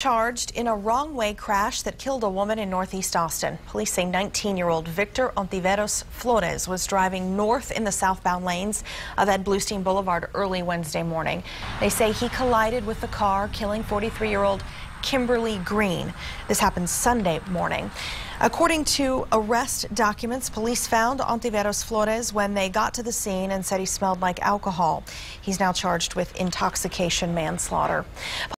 Charged in a wrong-way crash that killed a woman in northeast Austin. Police say 19-year-old Victor Ontiveros-Flores was driving north in the southbound lanes of Ed Bluestein Boulevard early Wednesday morning. They say he collided with the car, killing 43-year-old Kimberly Green. This happened Sunday morning. According to arrest documents, police found Ontiveros-Flores when they got to the scene and said he smelled like alcohol. He's now charged with intoxication manslaughter.